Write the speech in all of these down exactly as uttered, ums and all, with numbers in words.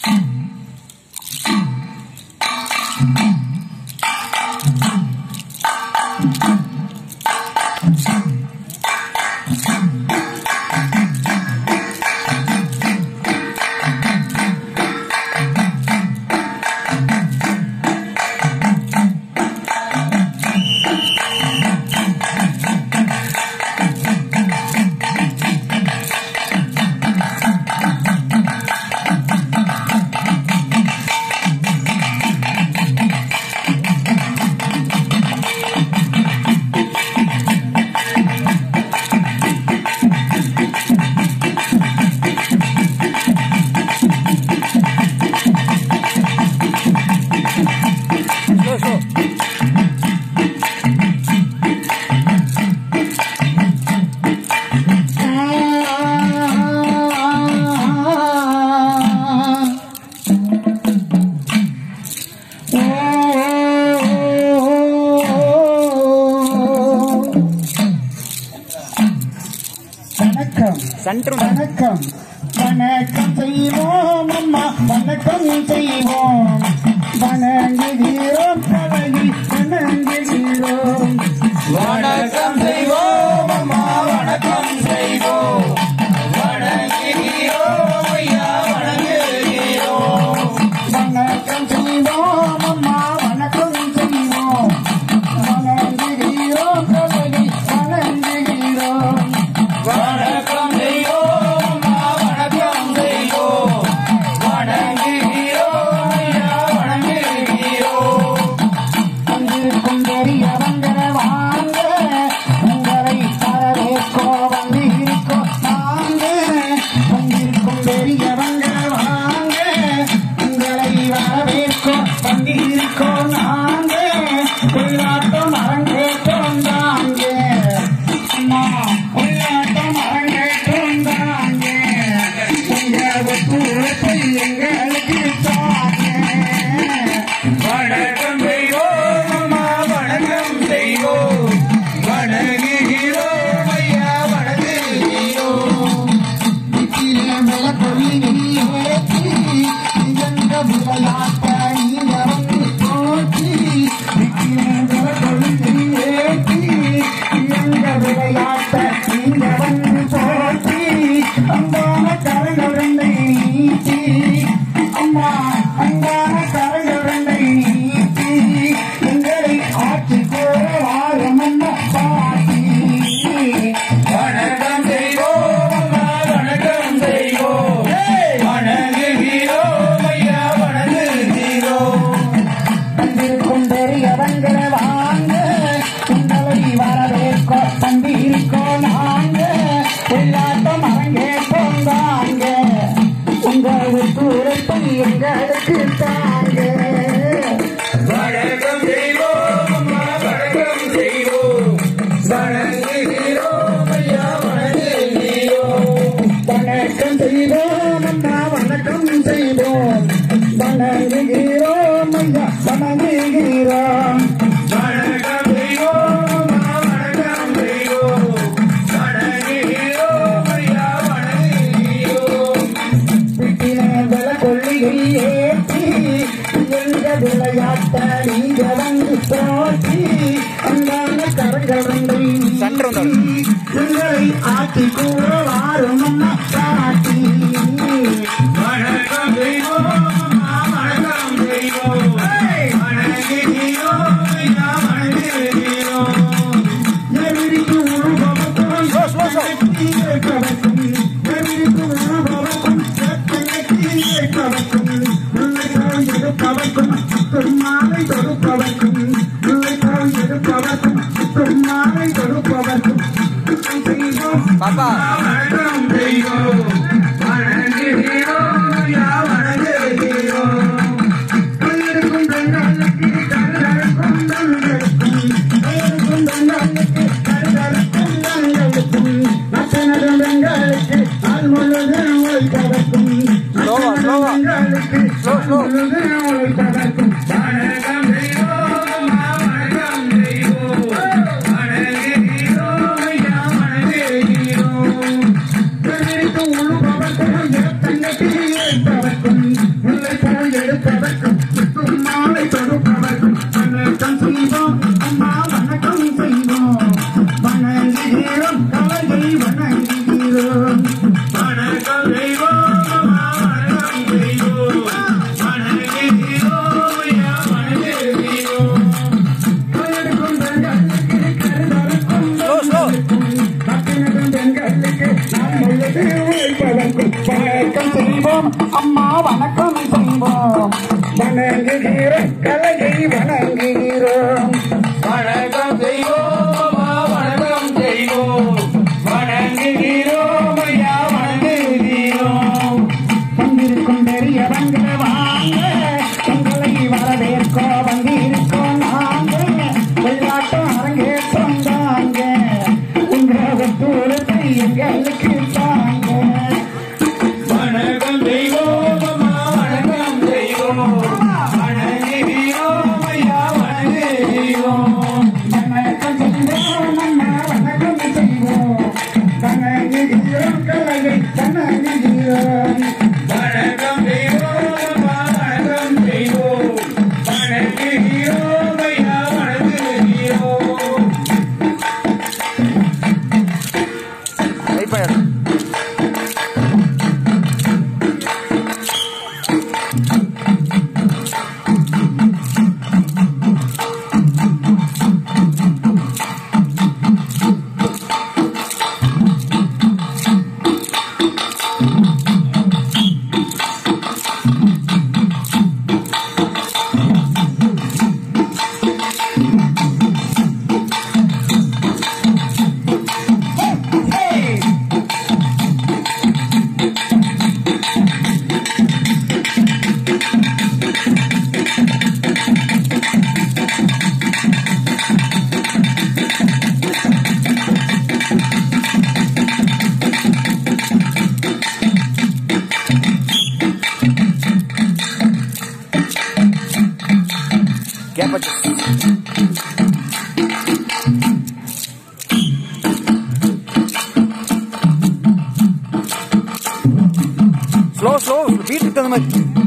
வணக்கம் வணக்கம் செய்வோம் அம்மா வணக்கம் செய்வோம் வணங்குகிறோம் பழகி வணங்குகிறோம் வணக்கம் செய்வோம் அம்மா வணக்கம் செய்வோம் வணங்குகிறோம் ஐயா வணங்குகிறோம் வணக்கம் செய்வோம் அம்மா வணக்கம் செய்வோம் வணங்குகிறோம் பழகி வணங்குகிறோம் வணக்கம் செய்வோம் அம்மா வணக்கம் செய்வோம் வணங்குகிறோம் ஐயா வணங்குகிறோம் வந்திருக்கும் பெரியவங்க வாங்க உங்களை வரவேற்கோ வந்திருக்கோ நாங்க வந்திருக்கும் பெரியவங்க வாங்க உங்களை வரவேற்கோ வந்திருக்கோ நாங்க உள்ளாட்டம் அரங்கேற்றம் தாங்க அம்மா உள்ளாட்டம் அரங்கேற்றம் தாங்க உங்களுக்கு உழைப்பை எங்களுக்கு தாங்க வணக்கம் செய்வோம் அம்மா வணக்கம் செய்வோம் வணங்குகிறோம் ஐயா வணங்குகிறோம் எங்களை ஆட்சி கோரவாரமன்ன பாட்டி வணக்கம் செய்வோம் அம்மா வணக்கம் செய்வோம் வணங்குகிறோம் ஐயா வணங்குகிறோம் வந்திருக்கும் பெரியவங்க வாங்க உங்களை வரவேற்கோ தந்திருக்கோ நாங்க எல்லாட்டம் அரங்கேற்போம் தாங்க உங்களுக்கு உழைப்பை எங்களுக்கு தாங்க வணக்கம் செய்வோம் அம்மா வணக்கம் செய்வோம் வணங்குகிறோம் ஐயா வணங்குகிறோம் வணக்கம் செய்வோம் அம்மா வணக்கம் செய்வோம் வணங்குகிறோம் ஐயா வணங்குகிறோம் வணக்கம் செய்வோம் அம்மா வணக்கம் செய்வோம் வணங்குகிறோம் ஐயா வணங்குகிறோம் விட்டினங்கள கொள்ளியை ஏற்றி எங்க விளையாட்ட நீங்க வந்து போட்டி அந்தான கரங்கள் வந்து எங்களை ஆட்சி கூட வாரும் அம்மா பாட்டி வணக்கம் செய்வோம் அம்மா வணக்கம் செய்வோம் வணங்குகிறோம் ஐயா வணங்குகிறோம் எதிரிக்கு உருவமும் கீழே கவக்கும் எதிரிக்கு உருவமும் கீழே கவக்கும் உள்ளே போய் எடுப்பவக்கும் பெருமாளை தொடுப்பவக்கும் உள்ளே போய் எடுப்பவக்கும் பெருமாளை தொடுப்பவக்கும் செய்வோம் பாப்பா வணக்கம் செய்வோம் வணங்குகிறோம் ஐயா வணங்குகிறோம் உயிருக்கும் பெண்களுக்கு கருதலுக்கும் தங்களுக்கும் உயிருக்கும் பெண்களுக்கு கருதலுக்கும் தங்களுக்கும் நச்சனரும் பெண்களுக்கு நாள் முழுதும் உழைப்பதற்கும் பெண்களுக்கு நாள் முழுதும் உழைப்பதற்கும் வணக்கம் செய்வோம் அம்மா வணக்கம் செய்வோம் வணங்குகிறோம் ஐயா வணங்குகிறோம் எதிரிக்கும் உழுபவர்க்கும் தங்கத்தில் ஏற்பவர்க்கும் வணக்கம் செய்வோம். வணங்குகிற கலையை வணங்குகிறோம். வணக்கம் செய்வோம் வணக்கம் செய்வோம் வணங்குகிறோம் ஐயா வணங்குகிறோம். வந்திருக்கும் பெரியவங்க வாங்க எங்களை வரவேற்கோ. வந்திருக்கோம் நாங்க விளையாட்டம் அரங்கேற்றம் தாங்க. உங்க ஒத்துழைப்பை எங்களுக்கு தாங்க. வணக்கம் செய்வோம் வணக்கம் செய்வோம் வணங்குகிறோம் ஐயா வணங்குகிறோம். வணக்கம் செய்வோம் நம்ம வணக்கம் செய்வோம். வணங்குகிறோம் கலையை வணங்குகிறோம். வணக்கம் செய்வோம் வணக்கம் செய்வோம் வணங்குகிறோம் ஐயா வணங்குகிறோம். क्या बच्चे स्लो स्लो बीट इतना मत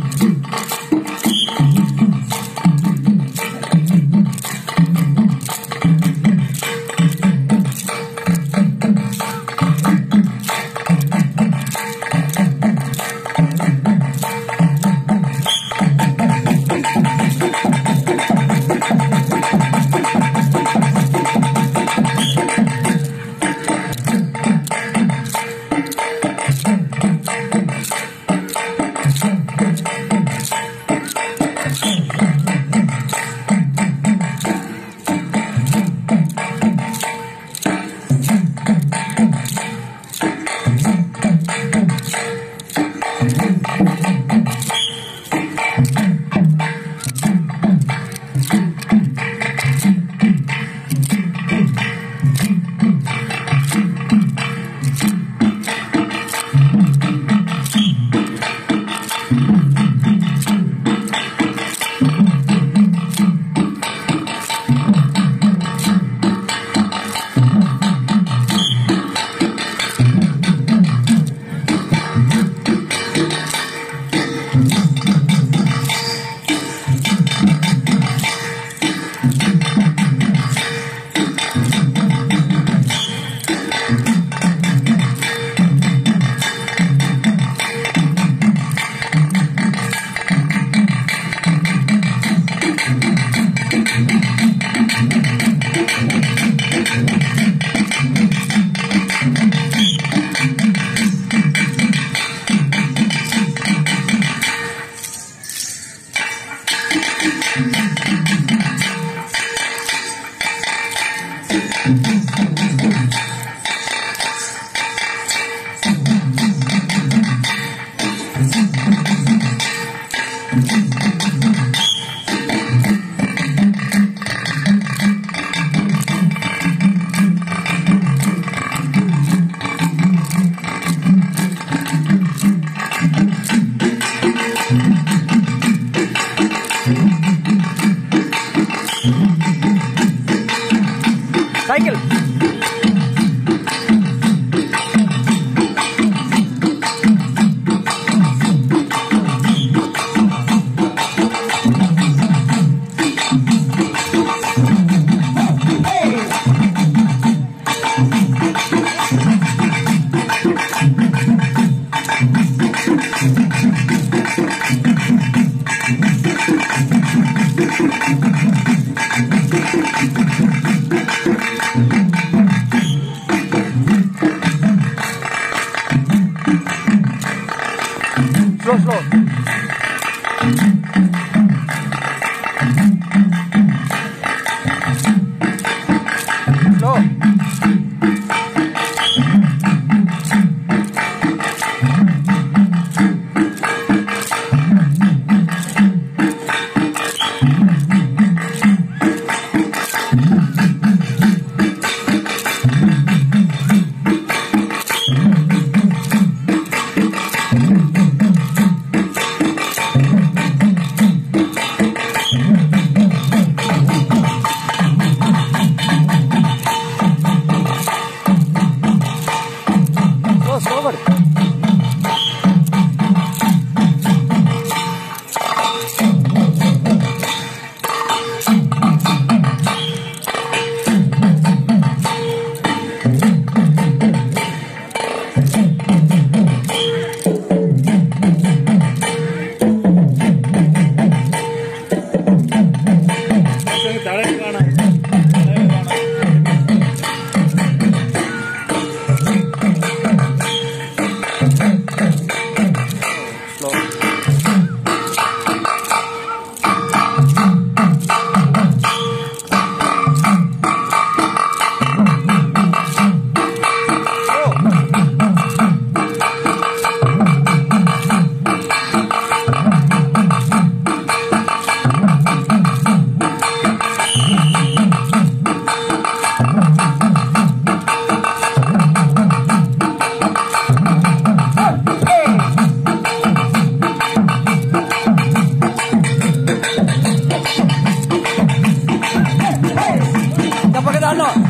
cycle Thank you. Slow. Slow, slow, buddy. தலைக்கு காணோம் தலைக்கு காணோம் Slow. Kapag ano?